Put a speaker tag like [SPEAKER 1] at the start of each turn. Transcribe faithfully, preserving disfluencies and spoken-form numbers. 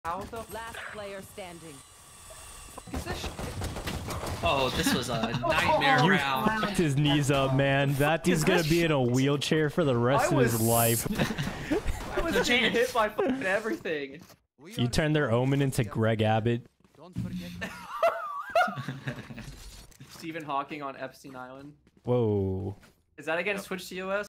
[SPEAKER 1] How the
[SPEAKER 2] Last player standing.
[SPEAKER 1] fuck is this shit?
[SPEAKER 3] Oh, this was a nightmare
[SPEAKER 1] Oh,
[SPEAKER 3] round.
[SPEAKER 1] wow.
[SPEAKER 4] Fucked his knees up, man. That dude's gonna be in a wheelchair for the rest
[SPEAKER 1] I
[SPEAKER 4] of his
[SPEAKER 1] was-
[SPEAKER 4] life.
[SPEAKER 1] I was getting hit by fucking everything.
[SPEAKER 4] You turned their Omen into Greg Abbott.
[SPEAKER 5] Don't forget.
[SPEAKER 1] Stephen Hawking on Epstein Island.
[SPEAKER 4] Whoa.
[SPEAKER 1] Is that against Twitch T O S?